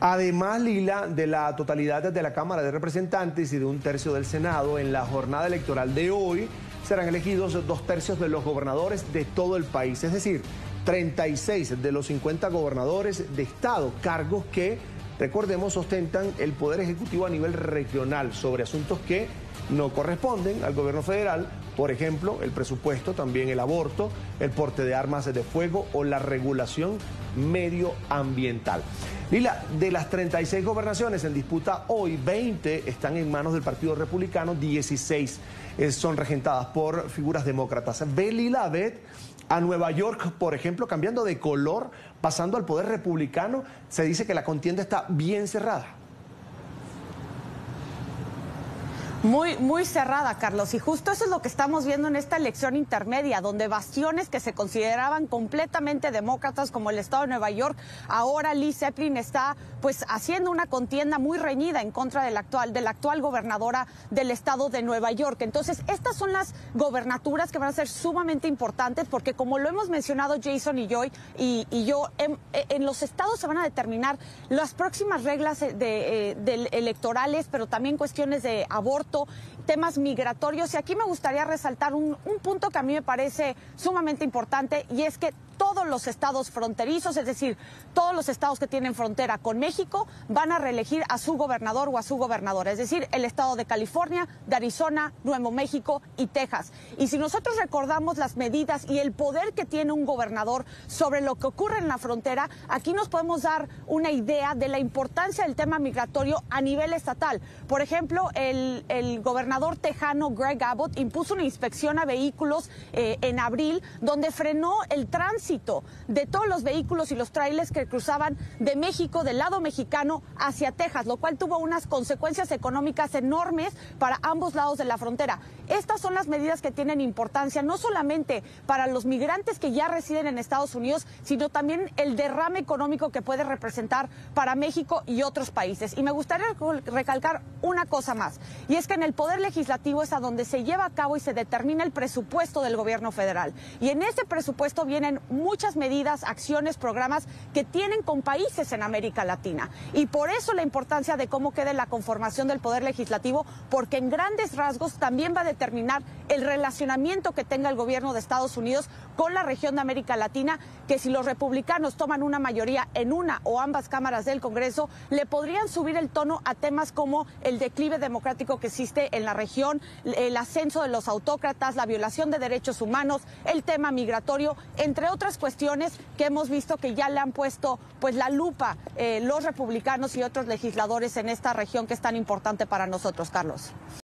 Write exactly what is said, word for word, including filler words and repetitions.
Además, Lila, de la totalidad de la Cámara de Representantes y de un tercio del Senado, en la jornada electoral de hoy serán elegidos dos tercios de los gobernadores de todo el país, es decir, treinta y seis de los cincuenta gobernadores de estado, cargos que, recordemos, ostentan el poder ejecutivo a nivel regional sobre asuntos que no corresponden al gobierno federal, por ejemplo, el presupuesto, también el aborto, el porte de armas de fuego o la regulación medioambiental. Lila, de las treinta y seis gobernaciones en disputa hoy, veinte están en manos del Partido Republicano, dieciséis son regentadas por figuras demócratas. Ve, Lila, ve a Nueva York, por ejemplo, cambiando de color, pasando al poder republicano, se dice que la contienda está bien cerrada. Muy, muy cerrada, Carlos, y justo eso es lo que estamos viendo en esta elección intermedia, donde bastiones que se consideraban completamente demócratas, como el estado de Nueva York, ahora Lee Zeppelin está pues haciendo una contienda muy reñida en contra del actual, de la actual gobernadora del estado de Nueva York. Entonces, estas son las gobernaturas que van a ser sumamente importantes, porque como lo hemos mencionado Jason y yo, y, y yo, en, en los estados se van a determinar las próximas reglas de, de, de electorales, pero también cuestiones de aborto, temas migratorios, y aquí me gustaría resaltar un, un punto que a mí me parece sumamente importante, y es que todos los estados fronterizos, es decir, todos los estados que tienen frontera con México, van a reelegir a su gobernador o a su gobernadora, es decir, el estado de California, de Arizona, Nuevo México y Texas. Y si nosotros recordamos las medidas y el poder que tiene un gobernador sobre lo que ocurre en la frontera, aquí nos podemos dar una idea de la importancia del tema migratorio a nivel estatal. Por ejemplo, el, el gobernador tejano Greg Abbott impuso una inspección a vehículos eh, en abril, donde frenó el tránsito de todos los vehículos y los trailers que cruzaban de México, del lado mexicano, hacia Texas, lo cual tuvo unas consecuencias económicas enormes para ambos lados de la frontera. Estas son las medidas que tienen importancia no solamente para los migrantes que ya residen en Estados Unidos, sino también el derrame económico que puede representar para México y otros países. Y me gustaría recalcar una cosa más, y es que en el Poder Legislativo es a donde se lleva a cabo y se determina el presupuesto del gobierno federal. Y en ese presupuesto vienen muchas medidas, acciones, programas que tienen con países en América Latina. Y por eso la importancia de cómo quede la conformación del Poder Legislativo, porque en grandes rasgos también va a determinar el relacionamiento que tenga el gobierno de Estados Unidos con la región de América Latina, que si los republicanos toman una mayoría en una o ambas cámaras del Congreso, le podrían subir el tono a temas como el declive democrático que existe en la región, el ascenso de los autócratas, la violación de derechos humanos, el tema migratorio, entre otras cuestiones que hemos visto que ya le han puesto pues la lupa eh, los republicanos y otros legisladores en esta región que es tan importante para nosotros, Carlos.